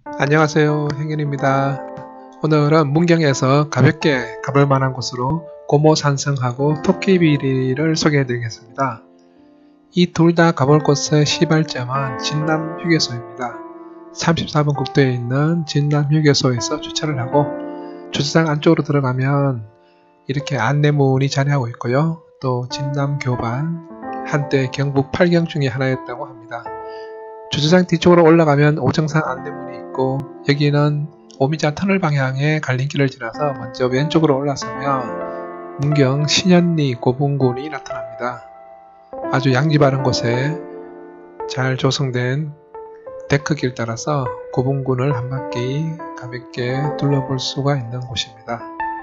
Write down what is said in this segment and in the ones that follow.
안녕하세요, 행연입니다. 오늘은 문경에서 가볍게 가볼 만한 곳으로 고모산성하고 토끼비리를 소개해 드리겠습니다. 이 둘 다 가볼 곳의 시발점은 진남휴게소입니다. 34번 국도에 있는 진남휴게소에서 주차를 하고 주차장 안쪽으로 들어가면 이렇게 안내문이 자리하고 있고요. 또 진남교반, 한때 경북 8경 중에 하나였다고 합니다. 주차장 뒤쪽으로 올라가면 오정산 안내문이 있고, 여기는 오미자 터널 방향의 갈림길을 지나서 먼저 왼쪽으로 올라서면 문경 신현리 고분군이 나타납니다. 아주 양지 바른 곳에 잘 조성된 데크길 따라서 고분군을 한 바퀴 가볍게 둘러볼 수가 있는 곳입니다.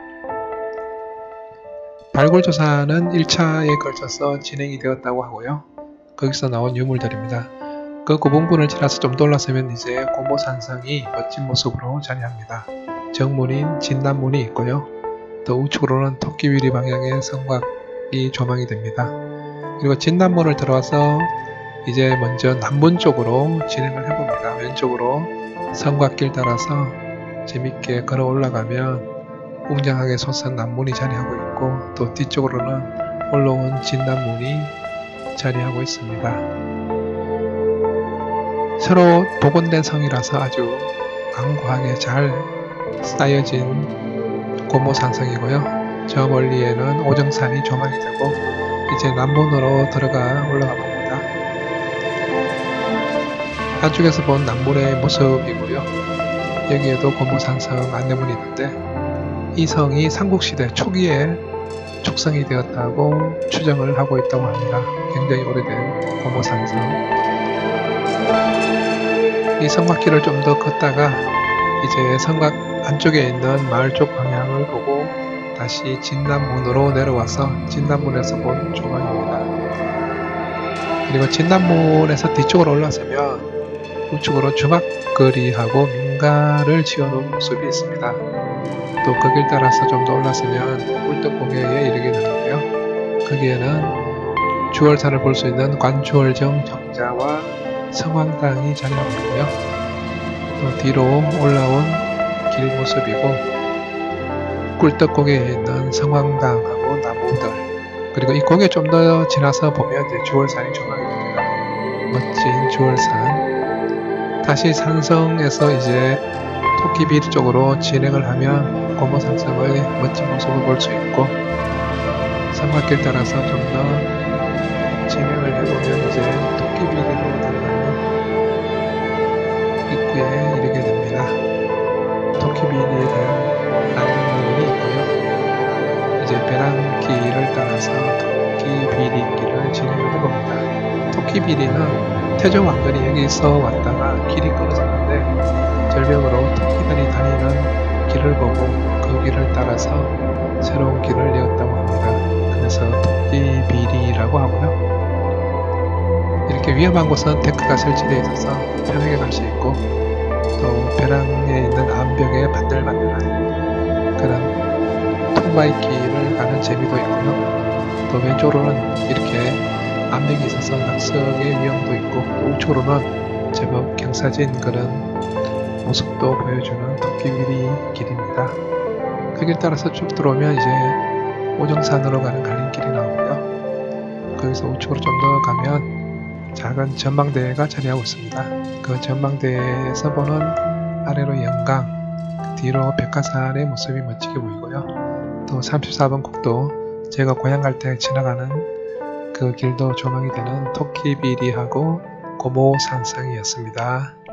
발굴조사는 1차에 걸쳐서 진행이 되었다고 하고요. 거기서 나온 유물들입니다. 그 고분군을 지나서 좀 더 올라서면 이제 고모산성이 멋진 모습으로 자리합니다. 정문인 진남문이 있고요. 또 우측으로는 토끼비리 방향의 성곽이 조망이 됩니다. 그리고 진남문을 들어와서 이제 먼저 남문 쪽으로 진행을 해봅니다. 왼쪽으로 성곽길 따라서 재밌게 걸어 올라가면 웅장하게 솟은 남문이 자리하고 있고, 또 뒤쪽으로는 올라온 진남문이 자리하고 있습니다. 서로 복원된 성이라서 아주 강고하게 잘 쌓여진 고모산성이고요. 저 멀리에는 오정산이 조망이 되고 이제 남문으로 들어가 올라가 봅니다. 안쪽에서 본 남문의 모습이고요. 여기에도 고모산성 안내문이 있는데, 이 성이 삼국시대 초기에 축성이 되었다고 추정을 하고 있다고 합니다. 굉장히 오래된 고모산성. 이 성곽길을 좀 더 걷다가 이제 성곽 안쪽에 있는 마을 쪽 방향을 보고 다시 진남문으로 내려와서 진남문에서 본 조망입니다. 그리고 진남문에서 뒤쪽으로 올라서면 우측으로 주막거리하고 민가를 지어놓은 모습이 있습니다. 또 그 길 따라서 좀 더 올라서면 꿀떡고개에 이르게 되는데요. 거기에는 주월산을 볼 수 있는 관주월정 정자와 성황당이 자리하고 있고요. 또 뒤로 올라온 길 모습이고, 꿀떡고개에 있는 성황당하고 나무들, 그리고 이 고개 좀 더 지나서 보면 이제 주월산이 조망이 됩니다. 멋진 주월산. 다시 산성에서 이제 토끼비리 쪽으로 진행을 하면 고모산성의 멋진 모습을 볼 수 있고, 성곽길 따라서 좀 더 진행을 해보면 이제 토끼비리로 들어가는 입구에 이르게 됩니다. 토끼비리에 대한 안내문이 있고요. 이제 배랑길을 따라서 토끼비리길을 진행을 해봅니다. 토끼비리는 태조왕건이 여기서 왔다가 길이 끊어졌는데 절벽으로 토끼들이 다니는 길을 보고 그 길을 따라서 새로운 길을 내었다고 합니다. 그래서 토끼비리라고 하고요. 이렇게 위험한 곳은 데크가 설치되어 있어서 편하게 갈 수 있고, 또 벼랑에 있는 암벽에 반들반들한 그런 통바이길을 가는 재미도 있고요. 또 왼쪽으로는 이렇게 암벽이 있어서 낙석의 위험도 있고, 또 우측으로는 제법 경사진 그런 모습도 보여주는 토끼비리 길입니다. 그 길 따라서 쭉 들어오면 이제 오정산으로 가는 갈림길이 나오고요. 거기서 우측으로 좀 더 가면 작은 전망대가 자리하고 있습니다. 그 전망대에서 보는 아래로 영강, 뒤로 백화산의 모습이 멋지게 보이고요. 또 34번 국도, 제가 고향 갈 때 지나가는 그 길도 조망이 되는 토끼비리하고 고모산성이었습니다.